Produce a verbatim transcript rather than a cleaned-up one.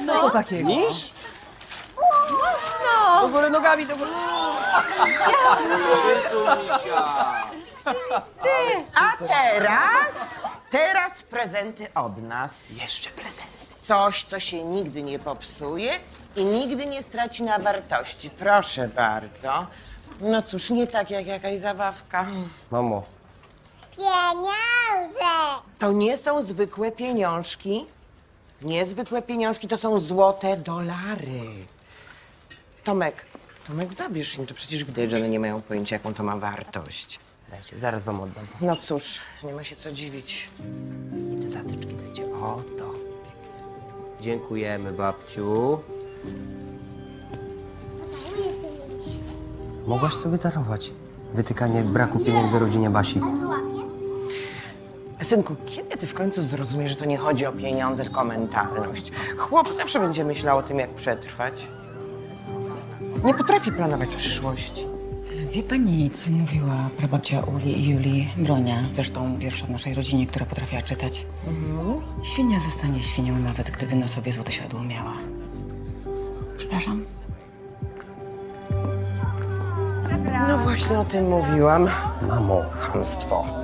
Co to takiego? Niż? No. Do góry nogami, do góry. A teraz, teraz prezenty od nas. Jeszcze prezenty. Coś, co się nigdy nie popsuje i nigdy nie straci na wartości. Proszę bardzo. No cóż, nie tak jak jakaś zabawka. Mamo. Pieniądze! To nie są zwykłe pieniążki. Niezwykłe pieniążki, to są złote dolary. Tomek, Tomek, zabierz im. To przecież widać, że one nie mają pojęcia, jaką to ma wartość. Dajcie, zaraz wam oddam. No cóż, nie ma się co dziwić. I te zatyczki dajcie. O, to. Dziękujemy, babciu. Mogłaś sobie darować wytykanie braku pieniędzy rodzinie Basi. Synku, kiedy ty w końcu zrozumiesz, że to nie chodzi o pieniądze, tylko o mentalność? Chłop zawsze będzie myślał o tym, jak przetrwać. Nie potrafi planować przyszłości. Wie pani, co mówiła prababcia Uli i Julii Bronia? Zresztą pierwsza w naszej rodzinie, która potrafiła czytać. Mhm. Świnia zostanie świnią, nawet gdyby na sobie złote siodło miała. Przepraszam. No właśnie o tym mówiłam. Mamo. Chamstwo.